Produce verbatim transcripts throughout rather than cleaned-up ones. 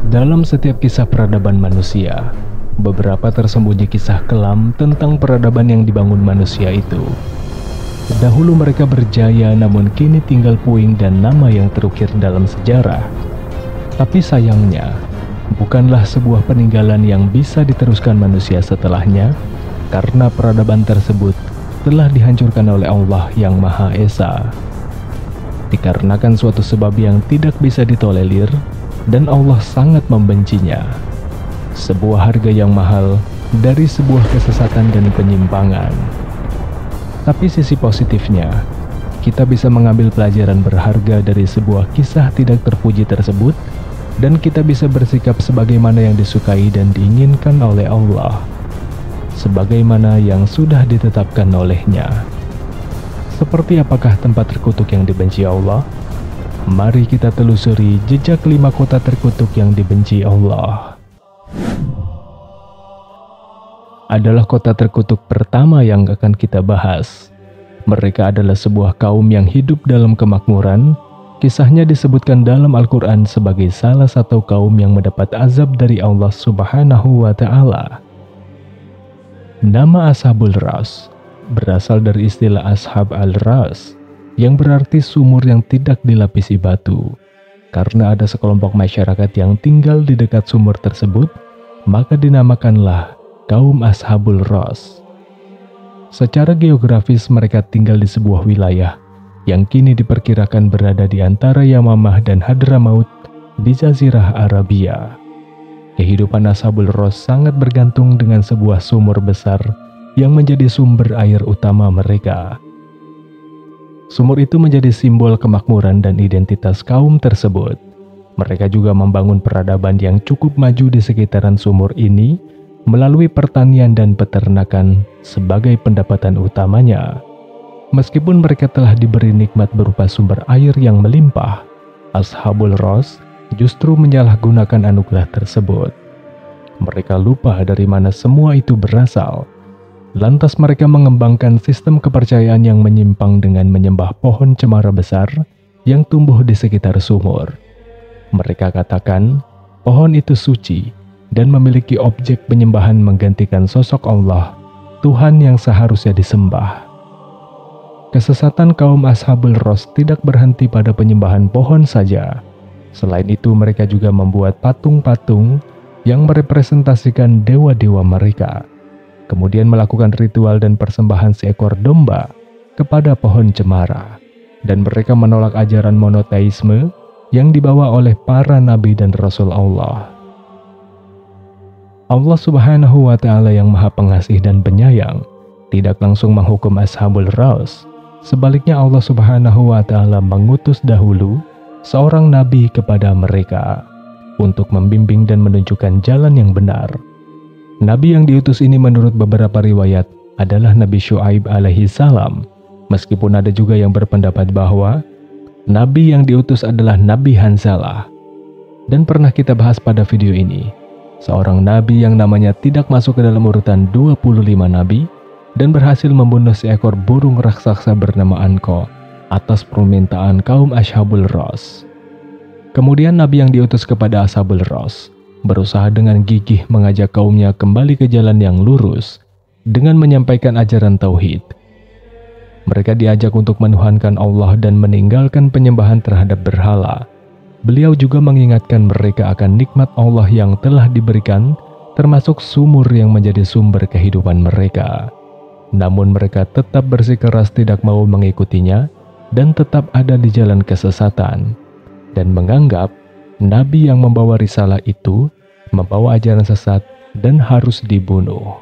Dalam setiap kisah peradaban manusia, beberapa tersembunyi kisah kelam tentang peradaban yang dibangun manusia itu. Dahulu mereka berjaya, namun kini tinggal puing dan nama yang terukir dalam sejarah. Tapi sayangnya, bukanlah sebuah peninggalan yang bisa diteruskan manusia setelahnya, karena peradaban tersebut telah dihancurkan oleh Allah yang Maha Esa. Dikarenakan suatu sebab yang tidak bisa ditolerir, dan Allah sangat membencinya. Sebuah harga yang mahal dari sebuah kesesatan dan penyimpangan. Tapi sisi positifnya, kita bisa mengambil pelajaran berharga dari sebuah kisah tidak terpuji tersebut, dan kita bisa bersikap sebagaimana yang disukai dan diinginkan oleh Allah, sebagaimana yang sudah ditetapkan olehnya. Seperti apakah tempat terkutuk yang dibenci Allah? Mari kita telusuri jejak lima kota terkutuk yang dibenci Allah. Adalah kota terkutuk pertama yang akan kita bahas. Mereka adalah sebuah kaum yang hidup dalam kemakmuran. Kisahnya disebutkan dalam Al-Quran sebagai salah satu kaum yang mendapat azab dari Allah Subhanahu wa Ta'ala. Nama Ashabul Ras berasal dari istilah Ashab al-Ras, yang berarti sumur yang tidak dilapisi batu. Karena ada sekelompok masyarakat yang tinggal di dekat sumur tersebut, maka dinamakanlah kaum Ashabul Ras. Secara geografis mereka tinggal di sebuah wilayah yang kini diperkirakan berada di antara Yamamah dan Hadramaut di Jazirah Arabia. Kehidupan Ashabul Ras sangat bergantung dengan sebuah sumur besar yang menjadi sumber air utama mereka. Sumur itu menjadi simbol kemakmuran dan identitas kaum tersebut. Mereka juga membangun peradaban yang cukup maju di sekitaran sumur ini melalui pertanian dan peternakan sebagai pendapatan utamanya. Meskipun mereka telah diberi nikmat berupa sumber air yang melimpah, Ashabul Ras justru menyalahgunakan anugerah tersebut. Mereka lupa dari mana semua itu berasal. Lantas mereka mengembangkan sistem kepercayaan yang menyimpang dengan menyembah pohon cemara besar yang tumbuh di sekitar sumur. Mereka katakan pohon itu suci dan memiliki objek penyembahan menggantikan sosok Allah, Tuhan yang seharusnya disembah. Kesesatan kaum Ashabul Ras tidak berhenti pada penyembahan pohon saja. Selain itu mereka juga membuat patung-patung yang merepresentasikan dewa-dewa mereka. Kemudian melakukan ritual dan persembahan seekor domba kepada pohon cemara. Dan mereka menolak ajaran monoteisme yang dibawa oleh para nabi dan rasul Allah. Allah Subhanahu wa Ta'ala yang Maha Pengasih dan Penyayang tidak langsung menghukum Ashabul Ras. Sebaliknya Allah Subhanahu wa Ta'ala mengutus dahulu seorang nabi kepada mereka untuk membimbing dan menunjukkan jalan yang benar. Nabi yang diutus ini menurut beberapa riwayat adalah Nabi Syuaib alaihi salam, meskipun ada juga yang berpendapat bahwa Nabi yang diutus adalah Nabi Hanzalah. Dan pernah kita bahas pada video ini, seorang Nabi yang namanya tidak masuk ke dalam urutan dua puluh lima Nabi dan berhasil membunuh seekor burung raksasa bernama Anko atas permintaan kaum Ashabul Ras. Kemudian Nabi yang diutus kepada Ashabul Ras berusaha dengan gigih mengajak kaumnya kembali ke jalan yang lurus dengan menyampaikan ajaran tauhid. Mereka diajak untuk menuhankan Allah dan meninggalkan penyembahan terhadap berhala. Beliau juga mengingatkan mereka akan nikmat Allah yang telah diberikan, termasuk sumur yang menjadi sumber kehidupan mereka. Namun mereka tetap bersikeras tidak mau mengikutinya dan tetap ada di jalan kesesatan dan menganggap Nabi yang membawa risalah itu membawa ajaran sesat dan harus dibunuh.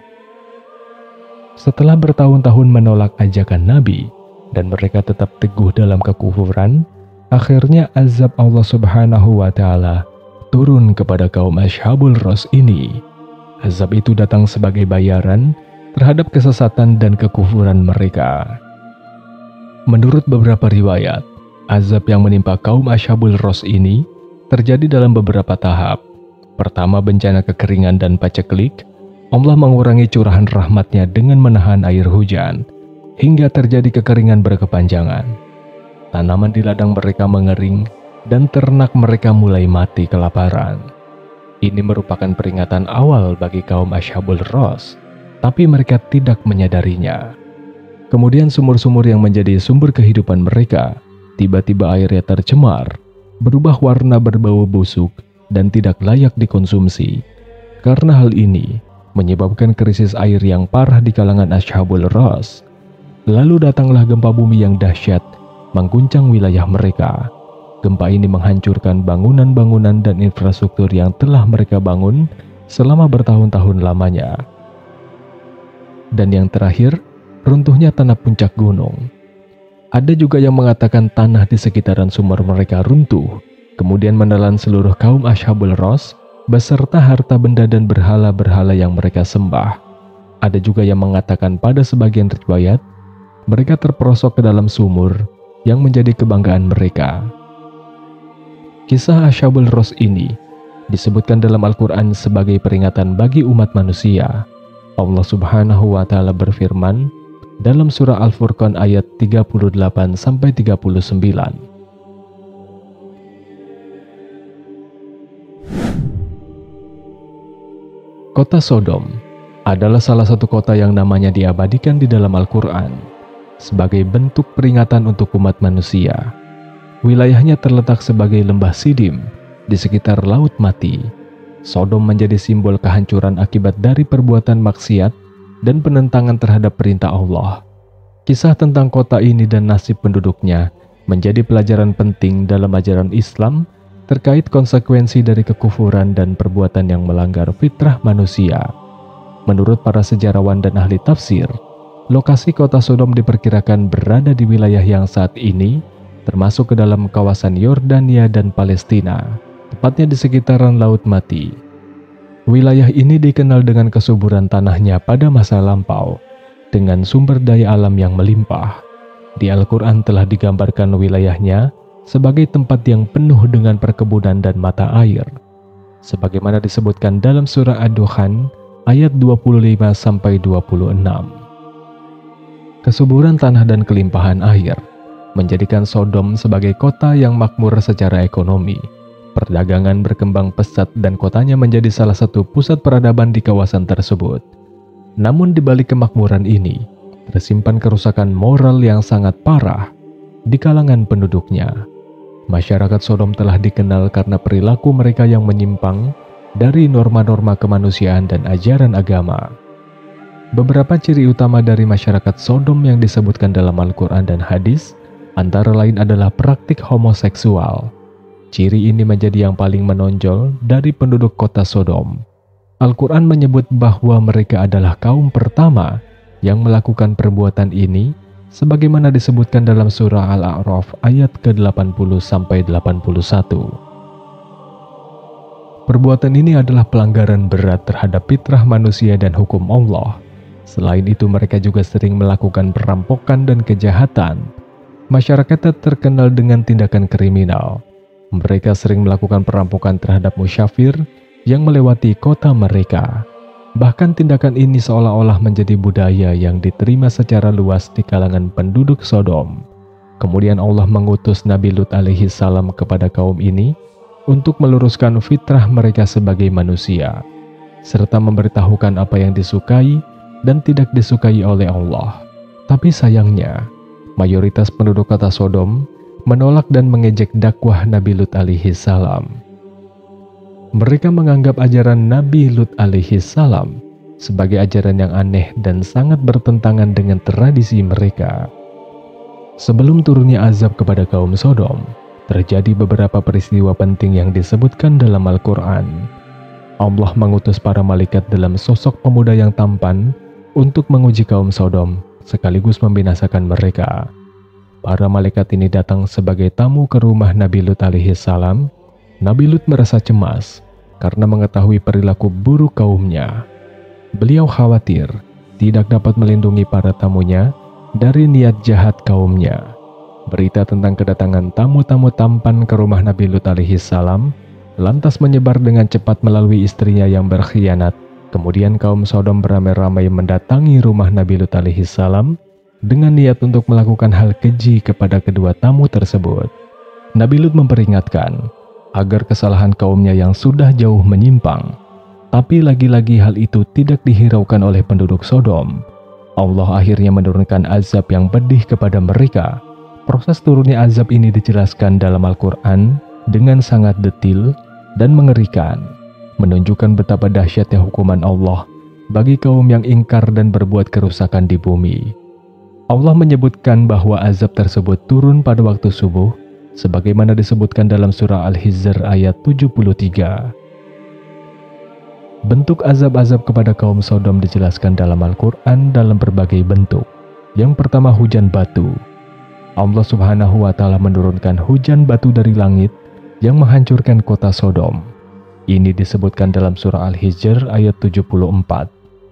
Setelah bertahun-tahun menolak ajakan Nabi dan mereka tetap teguh dalam kekufuran, akhirnya azab Allah Subhanahu wa Ta'ala turun kepada kaum Ashabul Ras ini. Azab itu datang sebagai bayaran terhadap kesesatan dan kekufuran mereka. Menurut beberapa riwayat, azab yang menimpa kaum Ashabul Ras ini terjadi dalam beberapa tahap. Pertama, bencana kekeringan dan paceklik. Allah mengurangi curahan rahmatnya dengan menahan air hujan, hingga terjadi kekeringan berkepanjangan. Tanaman di ladang mereka mengering, dan ternak mereka mulai mati kelaparan. Ini merupakan peringatan awal bagi kaum Ashabul Ras, tapi mereka tidak menyadarinya. Kemudian sumur-sumur yang menjadi sumber kehidupan mereka, tiba-tiba airnya tercemar, berubah warna berbau busuk, dan tidak layak dikonsumsi. Karena hal ini menyebabkan krisis air yang parah di kalangan Ashabul Ras. Lalu datanglah gempa bumi yang dahsyat, mengguncang wilayah mereka. Gempa ini menghancurkan bangunan-bangunan dan infrastruktur yang telah mereka bangun selama bertahun-tahun lamanya. Dan yang terakhir, runtuhnya tanah puncak gunung. Ada juga yang mengatakan tanah di sekitaran sumur mereka runtuh, kemudian menelan seluruh kaum Ashabul Ras beserta harta benda dan berhala-berhala yang mereka sembah. Ada juga yang mengatakan pada sebagian riwayat, mereka terperosok ke dalam sumur yang menjadi kebanggaan mereka. Kisah Ashabul Ras ini disebutkan dalam Al-Quran sebagai peringatan bagi umat manusia. Allah Subhanahu wa Ta'ala berfirman dalam surah Al-Furqan ayat tiga puluh delapan sampai tiga puluh sembilan. Kota Sodom adalah salah satu kota yang namanya diabadikan di dalam Al-Quran sebagai bentuk peringatan untuk umat manusia. Wilayahnya terletak sebagai lembah Sidim di sekitar Laut Mati. Sodom menjadi simbol kehancuran akibat dari perbuatan maksiat dan penentangan terhadap perintah Allah. Kisah tentang kota ini dan nasib penduduknya menjadi pelajaran penting dalam ajaran Islam terkait konsekuensi dari kekufuran dan perbuatan yang melanggar fitrah manusia. Menurut para sejarawan dan ahli tafsir, lokasi kota Sodom diperkirakan berada di wilayah yang saat ini termasuk ke dalam kawasan Yordania dan Palestina, tepatnya di sekitaran Laut Mati. Wilayah ini dikenal dengan kesuburan tanahnya pada masa lampau, dengan sumber daya alam yang melimpah. Di Al-Quran telah digambarkan wilayahnya sebagai tempat yang penuh dengan perkebunan dan mata air, sebagaimana disebutkan dalam surah Ad-Dukhan ayat dua puluh lima sampai dua puluh enam. Kesuburan tanah dan kelimpahan air menjadikan Sodom sebagai kota yang makmur secara ekonomi. Perdagangan berkembang pesat dan kotanya menjadi salah satu pusat peradaban di kawasan tersebut. Namun di balik kemakmuran ini, tersimpan kerusakan moral yang sangat parah di kalangan penduduknya. Masyarakat Sodom telah dikenal karena perilaku mereka yang menyimpang dari norma-norma kemanusiaan dan ajaran agama. Beberapa ciri utama dari masyarakat Sodom yang disebutkan dalam Al-Quran dan hadis antara lain adalah praktik homoseksual. Ciri ini menjadi yang paling menonjol dari penduduk kota Sodom. Al-Quran menyebut bahwa mereka adalah kaum pertama yang melakukan perbuatan ini, sebagaimana disebutkan dalam surah Al-A'raf ayat ke delapan puluh sampai delapan puluh satu. Perbuatan ini adalah pelanggaran berat terhadap fitrah manusia dan hukum Allah. Selain itu, mereka juga sering melakukan perampokan dan kejahatan. Masyarakat terkenal dengan tindakan kriminal. Mereka sering melakukan perampokan terhadap musyafir yang melewati kota mereka. Bahkan tindakan ini seolah-olah menjadi budaya yang diterima secara luas di kalangan penduduk Sodom. Kemudian Allah mengutus Nabi Lut alaihi salam kepada kaum ini untuk meluruskan fitrah mereka sebagai manusia, serta memberitahukan apa yang disukai dan tidak disukai oleh Allah. Tapi sayangnya, mayoritas penduduk kota Sodom menolak dan mengejek dakwah Nabi Lut alaihi salam. Mereka menganggap ajaran Nabi Lut alaihi salam sebagai ajaran yang aneh dan sangat bertentangan dengan tradisi mereka. Sebelum turunnya azab kepada kaum Sodom, terjadi beberapa peristiwa penting yang disebutkan dalam Al-Quran. Allah mengutus para malaikat dalam sosok pemuda yang tampan untuk menguji kaum Sodom sekaligus membinasakan mereka. Para malaikat ini datang sebagai tamu ke rumah Nabi Lut alaihi salam. Nabi Lut merasa cemas karena mengetahui perilaku buruk kaumnya. Beliau khawatir tidak dapat melindungi para tamunya dari niat jahat kaumnya. Berita tentang kedatangan tamu-tamu tampan ke rumah Nabi Lut alaihi salam lantas menyebar dengan cepat melalui istrinya yang berkhianat. Kemudian kaum Sodom beramai-ramai mendatangi rumah Nabi Lut alaihi salam dengan niat untuk melakukan hal keji kepada kedua tamu tersebut. Nabi Lut memperingatkan agar kesalahan kaumnya yang sudah jauh menyimpang. Tapi lagi-lagi hal itu tidak dihiraukan oleh penduduk Sodom. Allah akhirnya menurunkan azab yang pedih kepada mereka. Proses turunnya azab ini dijelaskan dalam Al-Quran dengan sangat detil dan mengerikan, menunjukkan betapa dahsyatnya hukuman Allah bagi kaum yang ingkar dan berbuat kerusakan di bumi. Allah menyebutkan bahwa azab tersebut turun pada waktu subuh, sebagaimana disebutkan dalam surah Al-Hijr ayat tujuh puluh tiga. Bentuk azab-azab kepada kaum Sodom dijelaskan dalam Al-Quran dalam berbagai bentuk. Yang pertama, hujan batu. Allah Subhanahu wa Ta'ala menurunkan hujan batu dari langit yang menghancurkan kota Sodom. Ini disebutkan dalam surah Al-Hijr ayat tujuh puluh empat.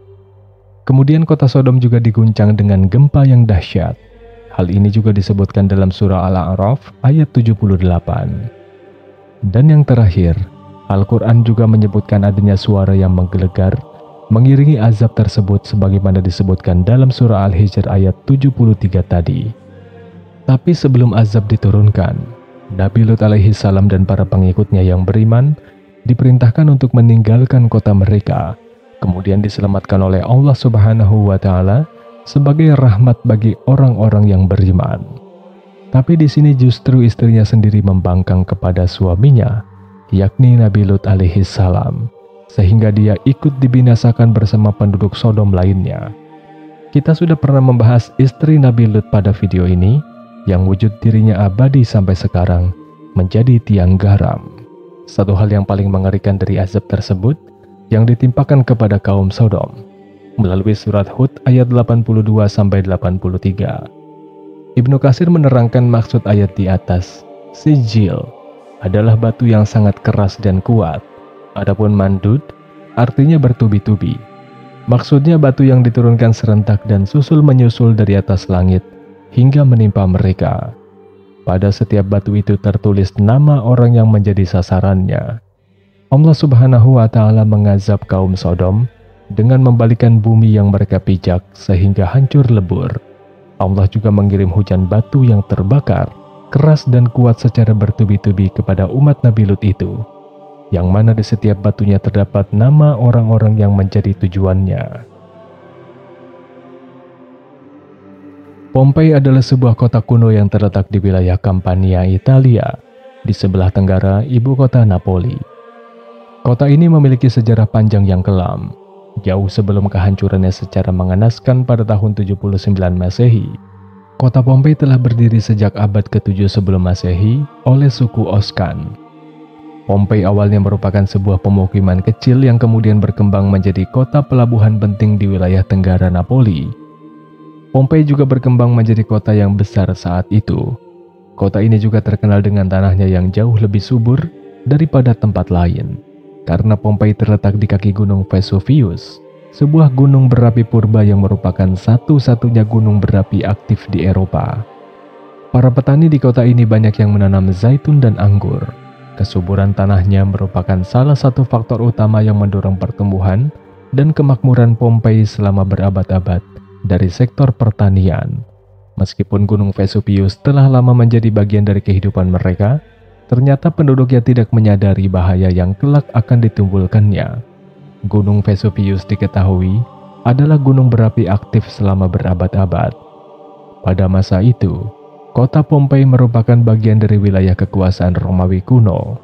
Kemudian kota Sodom juga diguncang dengan gempa yang dahsyat. Hal ini juga disebutkan dalam surah Al-A'raf ayat tujuh puluh delapan. Dan yang terakhir, Al-Quran juga menyebutkan adanya suara yang menggelegar, mengiringi azab tersebut sebagaimana disebutkan dalam surah Al-Hijr ayat tujuh puluh tiga tadi. Tapi sebelum azab diturunkan, Nabi Lut alaihi salam dan para pengikutnya yang beriman diperintahkan untuk meninggalkan kota mereka, kemudian diselamatkan oleh Allah Subhanahu wa Ta'ala sebagai rahmat bagi orang-orang yang beriman. Tapi di sini justru istrinya sendiri membangkang kepada suaminya, yakni Nabi Lut alaihi salam, sehingga dia ikut dibinasakan bersama penduduk Sodom lainnya. Kita sudah pernah membahas istri Nabi Lut pada video ini, yang wujud dirinya abadi sampai sekarang, menjadi tiang garam. Satu hal yang paling mengerikan dari azab tersebut yang ditimpakan kepada kaum Sodom melalui surat Hud ayat delapan puluh dua sampai delapan puluh tiga. Ibnu Katsir menerangkan maksud ayat di atas. Sijil adalah batu yang sangat keras dan kuat. Adapun mandud artinya bertubi-tubi. Maksudnya batu yang diturunkan serentak dan susul menyusul dari atas langit hingga menimpa mereka. Pada setiap batu itu tertulis nama orang yang menjadi sasarannya. Allah Subhanahu wa Ta'ala mengazab kaum Sodom dengan membalikan bumi yang mereka pijak sehingga hancur lebur. Allah juga mengirim hujan batu yang terbakar, keras dan kuat secara bertubi-tubi kepada umat Nabi Lut itu, yang mana di setiap batunya terdapat nama orang-orang yang menjadi tujuannya. Pompei adalah sebuah kota kuno yang terletak di wilayah Campania, Italia, di sebelah tenggara ibu kota Napoli. Kota ini memiliki sejarah panjang yang kelam, jauh sebelum kehancurannya secara mengenaskan pada tahun tujuh puluh sembilan Masehi. Kota Pompei telah berdiri sejak abad ketujuh sebelum Masehi oleh suku Oscan. Pompei awalnya merupakan sebuah pemukiman kecil yang kemudian berkembang menjadi kota pelabuhan penting di wilayah tenggara Napoli. Pompei juga berkembang menjadi kota yang besar saat itu. Kota ini juga terkenal dengan tanahnya yang jauh lebih subur daripada tempat lain, karena Pompei terletak di kaki gunung Vesuvius, sebuah gunung berapi purba yang merupakan satu-satunya gunung berapi aktif di Eropa. Para petani di kota ini banyak yang menanam zaitun dan anggur. Kesuburan tanahnya merupakan salah satu faktor utama yang mendorong pertumbuhan dan kemakmuran Pompei selama berabad-abad dari sektor pertanian. Meskipun gunung Vesuvius telah lama menjadi bagian dari kehidupan mereka, ternyata penduduknya tidak menyadari bahaya yang kelak akan ditimbulkannya. Gunung Vesuvius diketahui adalah gunung berapi aktif selama berabad-abad. Pada masa itu, kota Pompei merupakan bagian dari wilayah kekuasaan Romawi kuno.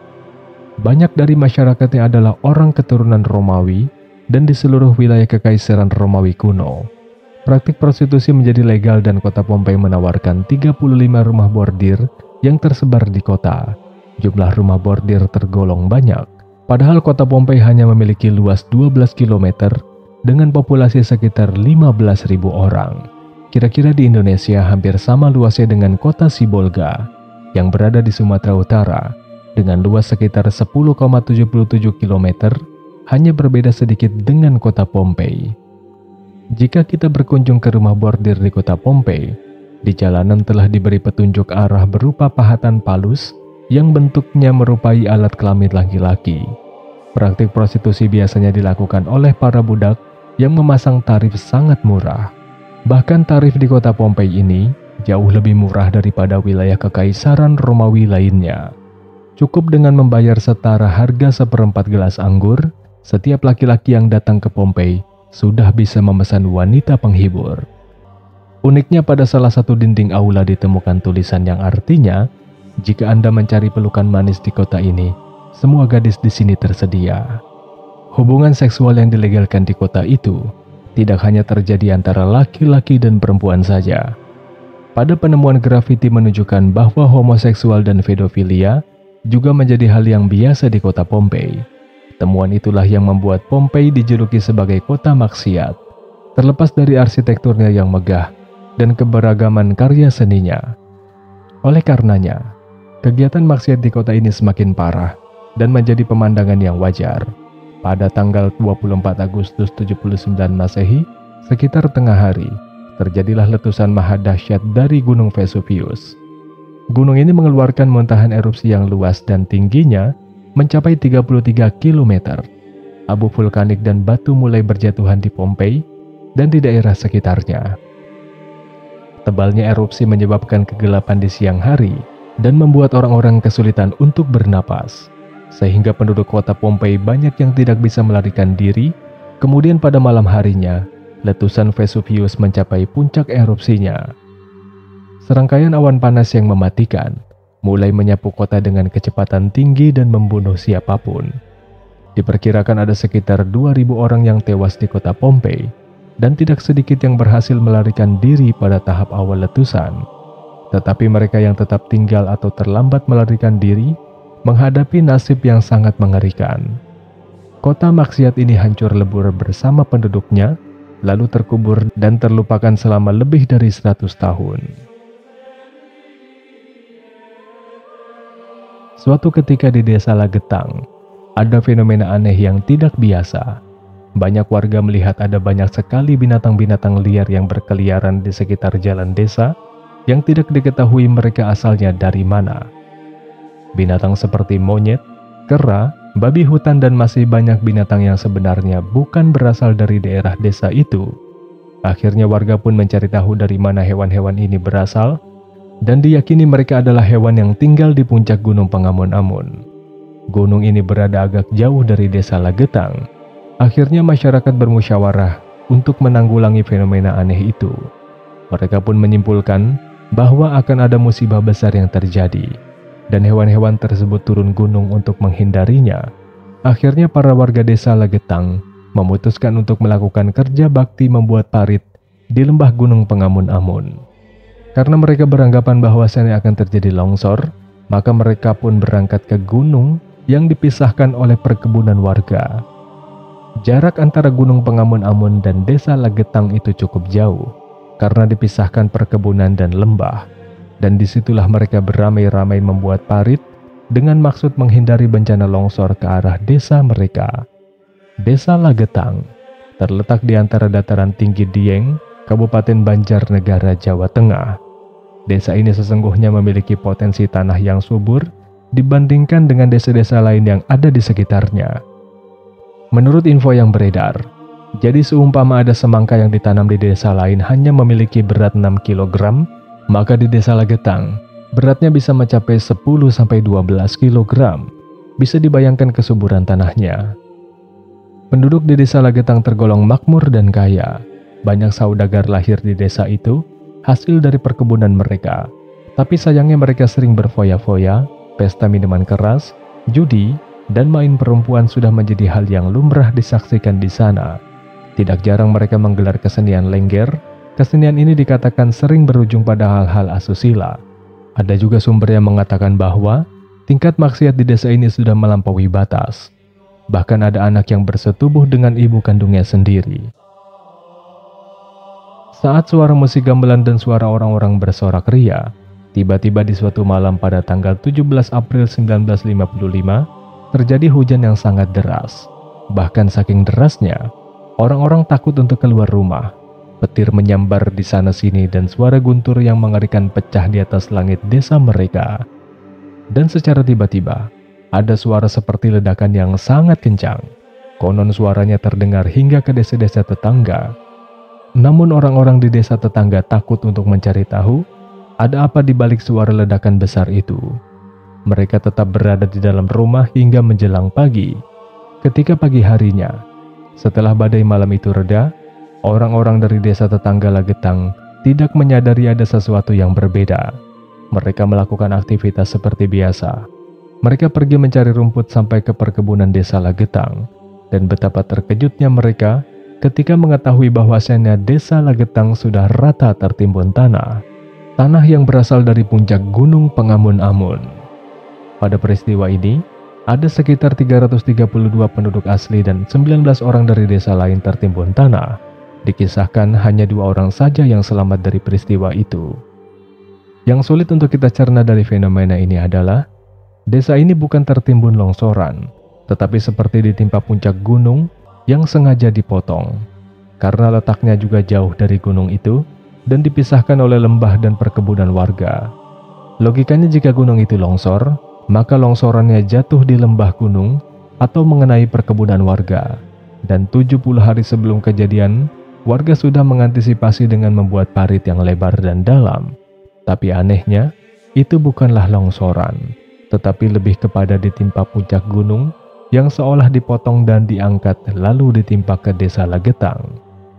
Banyak dari masyarakatnya adalah orang keturunan Romawi, dan di seluruh wilayah kekaisaran Romawi kuno, praktik prostitusi menjadi legal dan kota Pompei menawarkan tiga puluh lima rumah bordir yang tersebar di kota. Jumlah rumah bordir tergolong banyak, padahal kota Pompei hanya memiliki luas dua belas kilometer dengan populasi sekitar lima belas ribu orang. Kira-kira di Indonesia hampir sama luasnya dengan kota Sibolga yang berada di Sumatera Utara dengan luas sekitar sepuluh koma tujuh tujuh kilometer, hanya berbeda sedikit dengan kota Pompei. Jika kita berkunjung ke rumah bordir di kota Pompei, di jalanan telah diberi petunjuk arah berupa pahatan palus yang bentuknya merupai alat kelamin laki-laki. Praktik prostitusi biasanya dilakukan oleh para budak yang memasang tarif sangat murah. Bahkan tarif di kota Pompei ini jauh lebih murah daripada wilayah kekaisaran Romawi lainnya. Cukup dengan membayar setara harga seperempat gelas anggur, setiap laki-laki yang datang ke Pompei sudah bisa memesan wanita penghibur. Uniknya pada salah satu dinding aula ditemukan tulisan yang artinya, jika Anda mencari pelukan manis di kota ini, semua gadis di sini tersedia. Hubungan seksual yang dilegalkan di kota itu tidak hanya terjadi antara laki-laki dan perempuan saja. Pada penemuan grafiti menunjukkan bahwa homoseksual dan pedofilia juga menjadi hal yang biasa di kota Pompei. Temuan itulah yang membuat Pompei dijuluki sebagai kota maksiat, terlepas dari arsitekturnya yang megah dan keberagaman karya seninya. Oleh karenanya, kegiatan maksiat di kota ini semakin parah dan menjadi pemandangan yang wajar. Pada tanggal dua puluh empat Agustus tujuh puluh sembilan Masehi, sekitar tengah hari, terjadilah letusan maha dahsyat dari Gunung Vesuvius. Gunung ini mengeluarkan muntahan erupsi yang luas dan tingginya mencapai tiga puluh tiga kilometer. Abu vulkanik dan batu mulai berjatuhan di Pompei dan di daerah sekitarnya. Tebalnya erupsi menyebabkan kegelapan di siang hari dan membuat orang-orang kesulitan untuk bernapas, sehingga penduduk kota Pompei banyak yang tidak bisa melarikan diri. Kemudian pada malam harinya, letusan Vesuvius mencapai puncak erupsinya. Serangkaian awan panas yang mematikan mulai menyapu kota dengan kecepatan tinggi dan membunuh siapapun. Diperkirakan ada sekitar dua ribu orang yang tewas di kota Pompei, dan tidak sedikit yang berhasil melarikan diri pada tahap awal letusan. Tetapi mereka yang tetap tinggal atau terlambat melarikan diri menghadapi nasib yang sangat mengerikan. Kota maksiat ini hancur lebur bersama penduduknya, lalu terkubur dan terlupakan selama lebih dari seratus tahun. Suatu ketika di desa Lagetang, ada fenomena aneh yang tidak biasa. Banyak warga melihat ada banyak sekali binatang-binatang liar yang berkeliaran di sekitar jalan desa yang tidak diketahui mereka asalnya dari mana. Binatang seperti monyet, kera, babi hutan dan masih banyak binatang yang sebenarnya bukan berasal dari daerah desa itu. Akhirnya warga pun mencari tahu dari mana hewan-hewan ini berasal, dan diyakini mereka adalah hewan yang tinggal di puncak Gunung Pengamun-Amun. Gunung ini berada agak jauh dari desa Lagetang. Akhirnya masyarakat bermusyawarah untuk menanggulangi fenomena aneh itu. Mereka pun menyimpulkan bahwa akan ada musibah besar yang terjadi, dan hewan-hewan tersebut turun gunung untuk menghindarinya. Akhirnya para warga desa Lagetang memutuskan untuk melakukan kerja bakti membuat parit di lembah Gunung Pengamun-Amun. Karena mereka beranggapan bahwasannya akan terjadi longsor, maka mereka pun berangkat ke gunung yang dipisahkan oleh perkebunan warga. Jarak antara Gunung Pengamun-Amun dan desa Lagetang itu cukup jauh, karena dipisahkan perkebunan dan lembah. Dan disitulah mereka beramai-ramai membuat parit dengan maksud menghindari bencana longsor ke arah desa mereka. Desa Lagetang terletak di antara dataran tinggi Dieng, Kabupaten Banjarnegara, Jawa Tengah. Desa ini sesungguhnya memiliki potensi tanah yang subur dibandingkan dengan desa-desa lain yang ada di sekitarnya. Menurut info yang beredar, jadi seumpama ada semangka yang ditanam di desa lain hanya memiliki berat enam kilogram, maka di desa Lagetang beratnya bisa mencapai sepuluh sampai dua belas kilogram. Bisa dibayangkan kesuburan tanahnya. Penduduk di desa Lagetang tergolong makmur dan kaya. Banyak saudagar lahir di desa itu, hasil dari perkebunan mereka. Tapi sayangnya mereka sering berfoya-foya, pesta minuman keras, judi, dan main perempuan sudah menjadi hal yang lumrah disaksikan di sana. Tidak jarang mereka menggelar kesenian lengger. Kesenian ini dikatakan sering berujung pada hal-hal asusila. Ada juga sumber yang mengatakan bahwa tingkat maksiat di desa ini sudah melampaui batas. Bahkan ada anak yang bersetubuh dengan ibu kandungnya sendiri. Saat suara musik gamelan dan suara orang-orang bersorak ria, tiba-tiba di suatu malam pada tanggal tujuh belas April seribu sembilan ratus lima puluh lima, terjadi hujan yang sangat deras. Bahkan saking derasnya, orang-orang takut untuk keluar rumah. Petir menyambar di sana-sini dan suara guntur yang mengerikan pecah di atas langit desa mereka. Dan secara tiba-tiba, ada suara seperti ledakan yang sangat kencang. Konon suaranya terdengar hingga ke desa-desa tetangga. Namun orang-orang di desa tetangga takut untuk mencari tahu ada apa di balik suara ledakan besar itu. Mereka tetap berada di dalam rumah hingga menjelang pagi. Ketika pagi harinya, setelah badai malam itu reda, orang-orang dari desa tetangga Lagetang tidak menyadari ada sesuatu yang berbeda. Mereka melakukan aktivitas seperti biasa. Mereka pergi mencari rumput sampai ke perkebunan desa Lagetang, dan betapa terkejutnya mereka ketika mengetahui bahwasannya desa Lagetang sudah rata tertimbun tanah. Tanah yang berasal dari puncak Gunung Pengamun-Amun. Pada peristiwa ini, ada sekitar tiga ratus tiga puluh dua penduduk asli dan sembilan belas orang dari desa lain tertimbun tanah. Dikisahkan hanya dua orang saja yang selamat dari peristiwa itu. Yang sulit untuk kita cerna dari fenomena ini adalah, desa ini bukan tertimbun longsoran, tetapi seperti ditimpa puncak gunung yang sengaja dipotong. Karena letaknya juga jauh dari gunung itu, dan dipisahkan oleh lembah dan perkebunan warga. Logikanya jika gunung itu longsor, maka longsorannya jatuh di lembah gunung atau mengenai perkebunan warga. Dan tujuh puluh hari sebelum kejadian, warga sudah mengantisipasi dengan membuat parit yang lebar dan dalam. Tapi anehnya, itu bukanlah longsoran, tetapi lebih kepada ditimpa puncak gunung yang seolah dipotong dan diangkat lalu ditimpa ke desa Lagetang.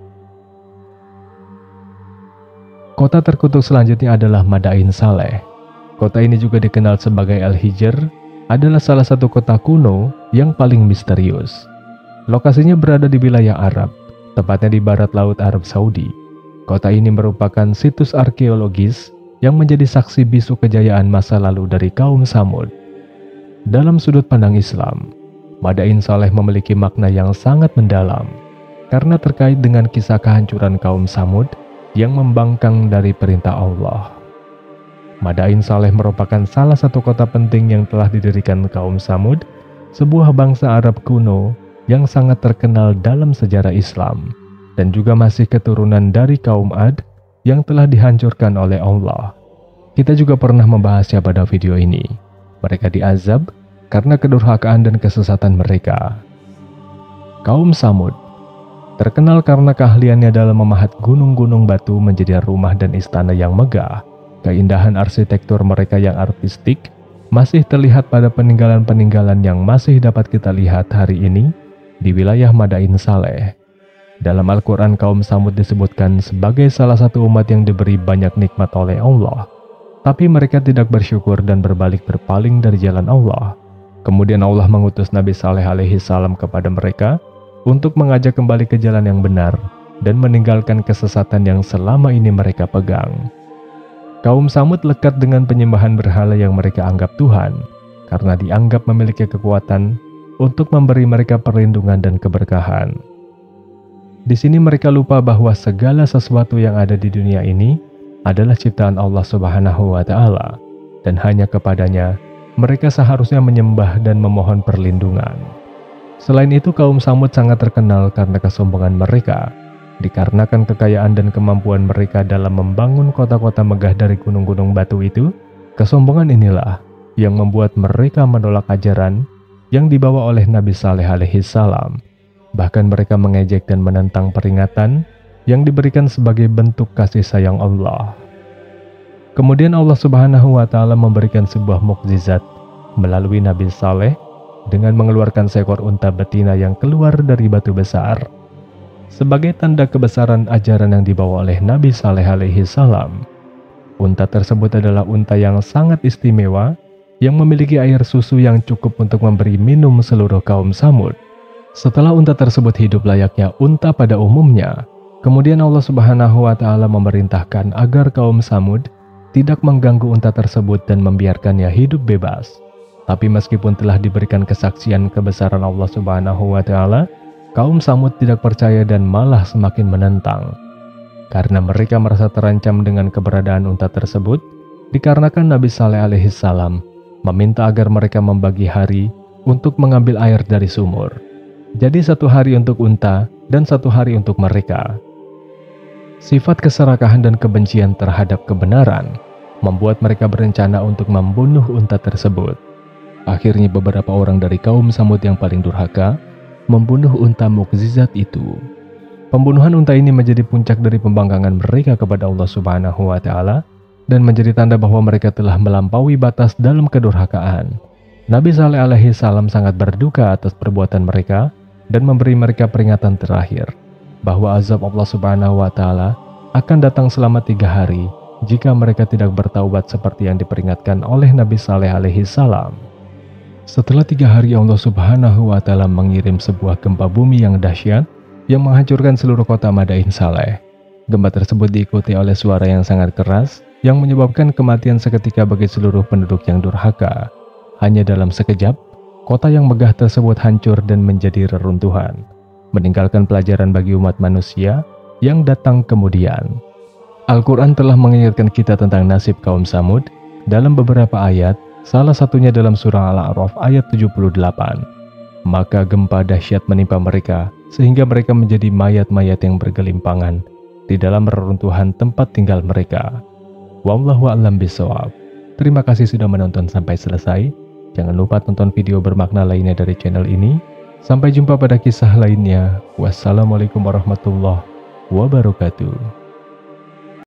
Kota terkutuk selanjutnya adalah Madain Saleh. Kota ini juga dikenal sebagai Al-Hijr, adalah salah satu kota kuno yang paling misterius. Lokasinya berada di wilayah Arab, tepatnya di barat laut Arab Saudi. Kota ini merupakan situs arkeologis yang menjadi saksi bisu kejayaan masa lalu dari kaum Tsamud. Dalam sudut pandang Islam, Madain Saleh memiliki makna yang sangat mendalam, karena terkait dengan kisah kehancuran kaum Tsamud yang membangkang dari perintah Allah. Madain Saleh merupakan salah satu kota penting yang telah didirikan kaum Tsamud, sebuah bangsa Arab kuno yang sangat terkenal dalam sejarah Islam, dan juga masih keturunan dari kaum Ad yang telah dihancurkan oleh Allah. Kita juga pernah membahasnya pada video ini. Mereka diazab karena kedurhakaan dan kesesatan mereka. Kaum Tsamud terkenal karena keahliannya dalam memahat gunung-gunung batu menjadi rumah dan istana yang megah. Keindahan arsitektur mereka yang artistik masih terlihat pada peninggalan-peninggalan yang masih dapat kita lihat hari ini di wilayah Madain Saleh. Dalam Al-Quran, kaum Tsamud disebutkan sebagai salah satu umat yang diberi banyak nikmat oleh Allah, tapi mereka tidak bersyukur dan berbalik berpaling dari jalan Allah. Kemudian Allah mengutus Nabi Saleh alaihi salam kepada mereka untuk mengajak kembali ke jalan yang benar dan meninggalkan kesesatan yang selama ini mereka pegang. Kaum Tsamud lekat dengan penyembahan berhala yang mereka anggap Tuhan, karena dianggap memiliki kekuatan untuk memberi mereka perlindungan dan keberkahan. Di sini mereka lupa bahwa segala sesuatu yang ada di dunia ini adalah ciptaan Allah Subhanahu wa Ta'ala, dan hanya kepadanya mereka seharusnya menyembah dan memohon perlindungan. Selain itu, kaum Tsamud sangat terkenal karena kesombongan mereka, dikarenakan kekayaan dan kemampuan mereka dalam membangun kota-kota megah dari gunung-gunung batu itu. Kesombongan inilah yang membuat mereka menolak ajaran yang dibawa oleh Nabi Saleh alaihi salam. Bahkan mereka mengejek dan menentang peringatan yang diberikan sebagai bentuk kasih sayang Allah. Kemudian Allah Subhanahu wa Ta'ala memberikan sebuah mukjizat melalui Nabi Saleh dengan mengeluarkan seekor unta betina yang keluar dari batu besar. Sebagai tanda kebesaran ajaran yang dibawa oleh Nabi Saleh alaihi salam, unta tersebut adalah unta yang sangat istimewa yang memiliki air susu yang cukup untuk memberi minum seluruh kaum Tsamud. Setelah unta tersebut hidup layaknya unta pada umumnya, kemudian Allah Subhanahu wa Ta'ala memerintahkan agar kaum Tsamud tidak mengganggu unta tersebut dan membiarkannya hidup bebas. Tapi meskipun telah diberikan kesaksian kebesaran Allah Subhanahu wa Ta'ala, kaum Tsamud tidak percaya dan malah semakin menentang. Karena mereka merasa terancam dengan keberadaan unta tersebut, dikarenakan Nabi Saleh alaihi salam meminta agar mereka membagi hari untuk mengambil air dari sumur. Jadi satu hari untuk unta dan satu hari untuk mereka. Sifat keserakahan dan kebencian terhadap kebenaran membuat mereka berencana untuk membunuh unta tersebut. Akhirnya beberapa orang dari kaum Tsamud yang paling durhaka membunuh unta mukjizat itu. Pembunuhan unta ini menjadi puncak dari pembangkangan mereka kepada Allah Subhanahu wa Ta'ala, dan menjadi tanda bahwa mereka telah melampaui batas dalam kedurhakaan. Nabi Saleh alaihi salam sangat berduka atas perbuatan mereka dan memberi mereka peringatan terakhir bahwa azab Allah Subhanahu wa Ta'ala akan datang selama tiga hari jika mereka tidak bertaubat seperti yang diperingatkan oleh Nabi Saleh alaihi salam. Setelah tiga hari, Allah Subhanahu wa Ta'ala mengirim sebuah gempa bumi yang dahsyat yang menghancurkan seluruh kota Madain Saleh. Gempa tersebut diikuti oleh suara yang sangat keras yang menyebabkan kematian seketika bagi seluruh penduduk yang durhaka. Hanya dalam sekejap, kota yang megah tersebut hancur dan menjadi reruntuhan, meninggalkan pelajaran bagi umat manusia yang datang kemudian. Al-Quran telah mengingatkan kita tentang nasib kaum Samud dalam beberapa ayat, salah satunya dalam surah Al-A'raf ayat tujuh puluh delapan. Maka gempa dahsyat menimpa mereka, sehingga mereka menjadi mayat-mayat yang bergelimpangan di dalam reruntuhan tempat tinggal mereka. Wallahu a'lam bishawab. Terima kasih sudah menonton sampai selesai. Jangan lupa tonton video bermakna lainnya dari channel ini. Sampai jumpa pada kisah lainnya. Wassalamualaikum warahmatullahi wabarakatuh.